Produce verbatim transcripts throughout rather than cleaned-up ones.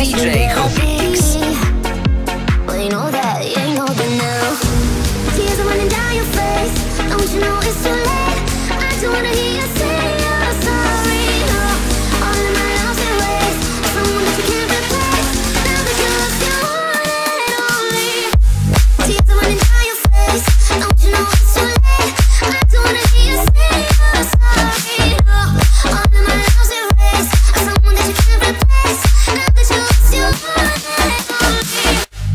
D J Hopix. Well, you know that, yeah, you know that now. Tears are running down your face. Don't you know it's too late? I don't wanna hear you say you're sorry. No, all of my loves and ways, someone that you can't replace. Now that you lost your one and only. Tears are running down your face. Don't you know it's too late? I don't wanna hear you say you're sorry. No, all of my loves and ways, someone that you can't replace. Now that you lost your one and only.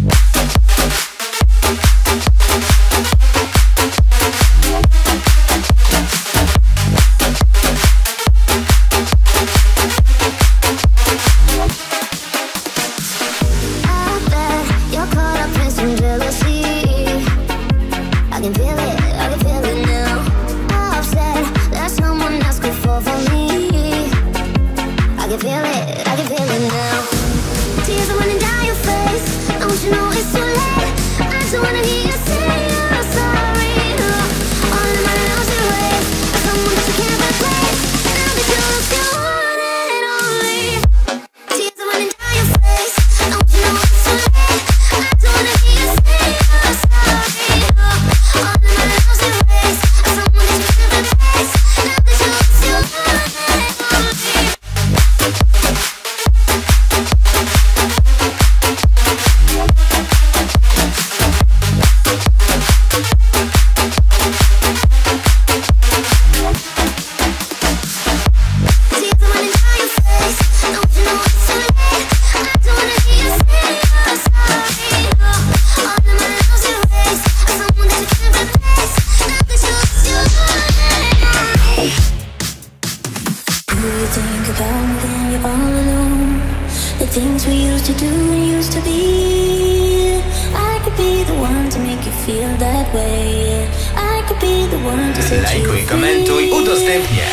Lajkuj, komentuj, udostępniaj.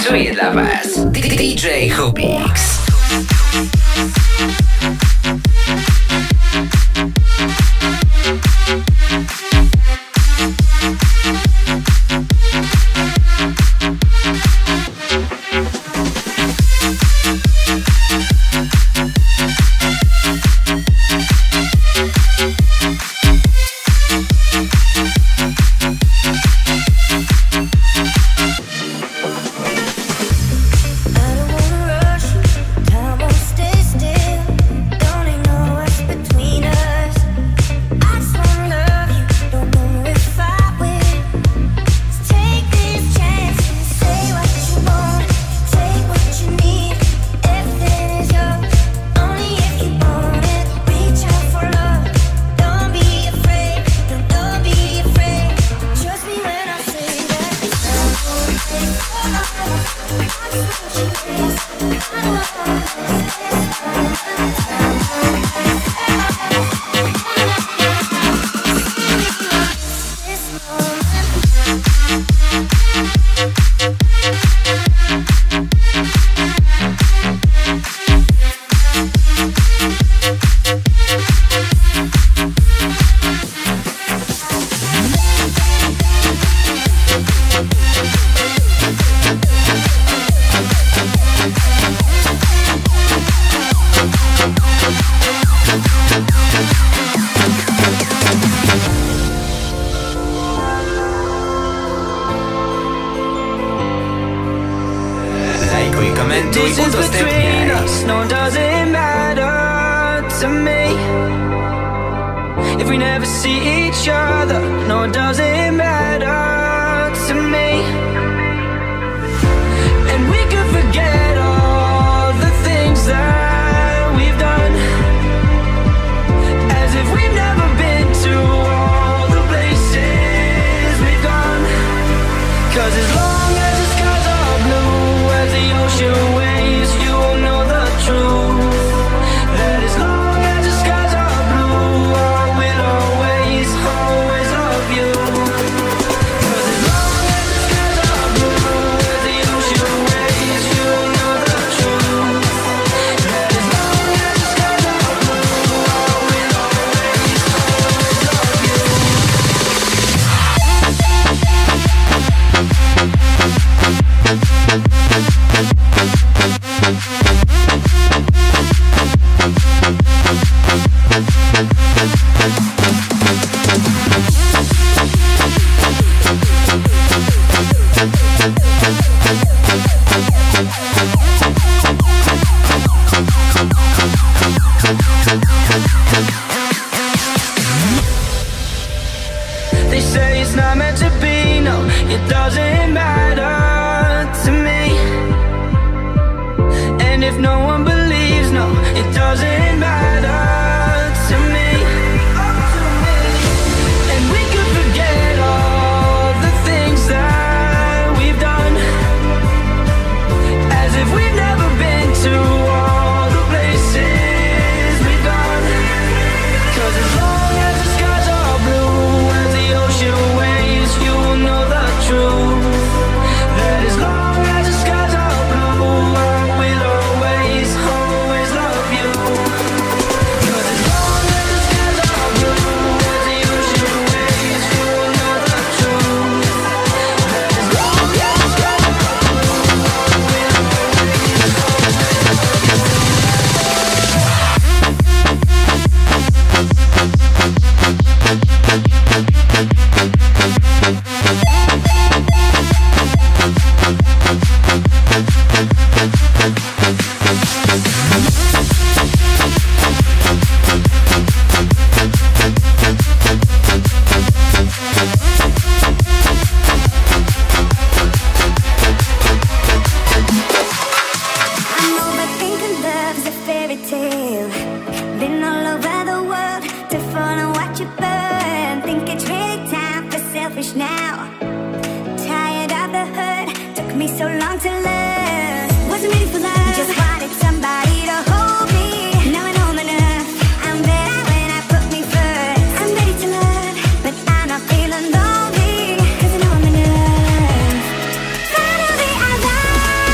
prezentuje dla Was D J Hubix. They say it's not meant to be, no, it doesn't matter to me. And if no one believes, no, it doesn't matter to me. And we could forget all the things that we've done, as if we've never been to all the places we've gone. 'Cause as long as the skies are blue, as the ocean waves, you will know the truth. That as long as the skies are blue, I will always, always love you. 'Cause as long as the skies are blue, as the ocean waves, you will know the truth. That as long as the skies are blue, I will always, always love you. Finally, I love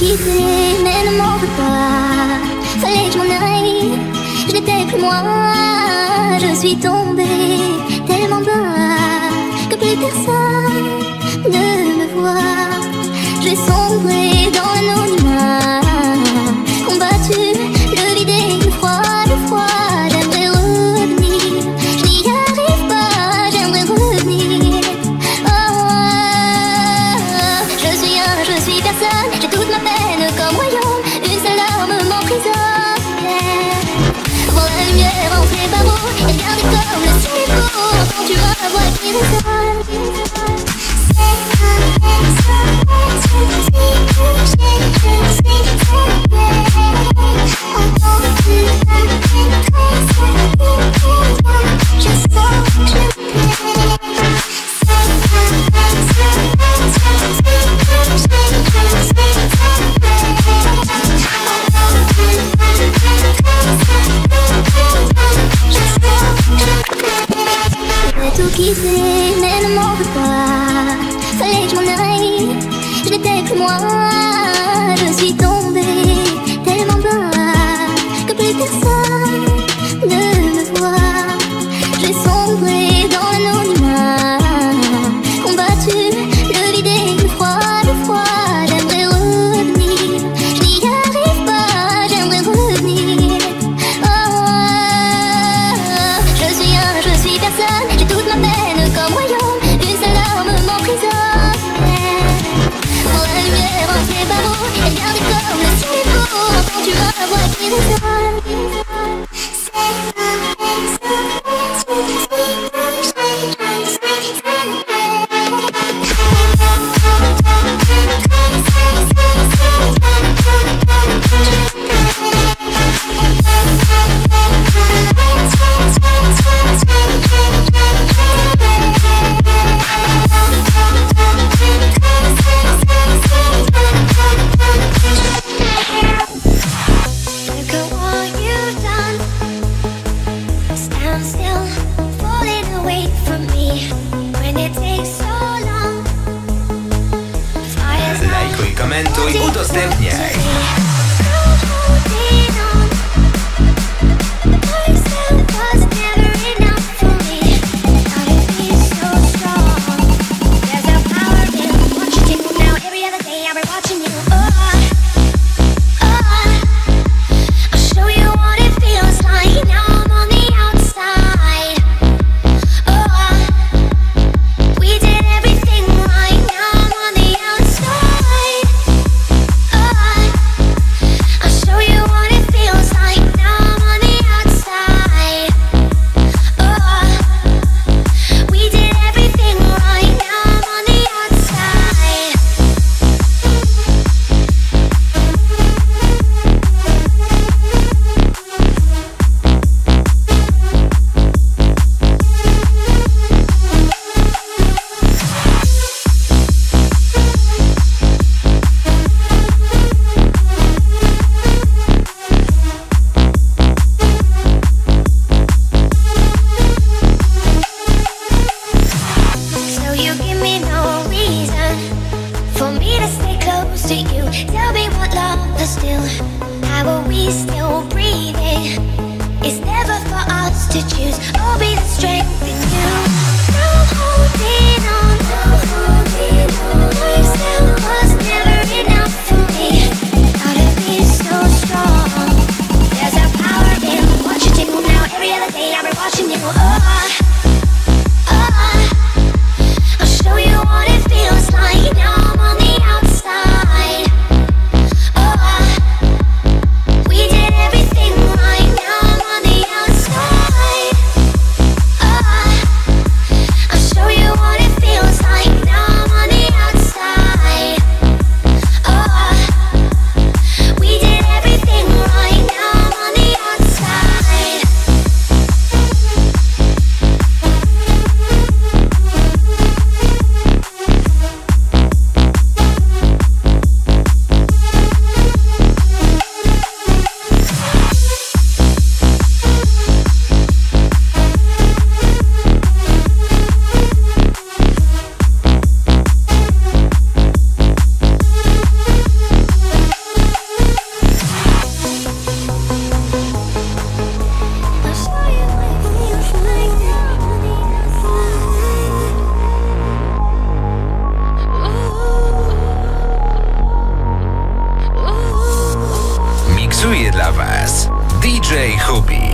quitter, mais ne m'en veux pas. Fallait que je m'en aille, je n'étais plus moi. Je suis tombée tellement bas que plus personne ne me voit. J'ai sombré dans l'anonymat, combattu le vide et le froid, le froid. J'aimerais revenir, je n'y arrive pas, j'aimerais revenir. Oh, oh, oh. Je suis un, je suis personne, j'ai toute ma peine comme royaume. Une seule larme m'emprisonne. Voir la lumière entre les barreaux et regarder comme le ciel est beau. Entends-tu ma voix qui résonne? Tout quitter, mais ne m'en veux pas. Fallait que je m'en aille, je n'étais plus moi. Je suis tombée tellement bas que plus personne ne me voit. J'ai sombré dans l'anonymat, combattu le vide et le froid, le froid. J'aimerais revenir, je n'y arrive pas, j'aimerais revenir. Oh, oh, oh. Je suis un, je suis personne, j'ai toute ma peine comme royaume. Une seule larme m'emprisonne. Voir la lumière entre les barreaux et regarder comme le ciel est beau. Entends-tu ma voix qui résonne? Look at what you've done. Stand still, falling away from me. When it takes so long. Fire's Lajkuj, komentuj, udostępniaj. Was D J Hubi.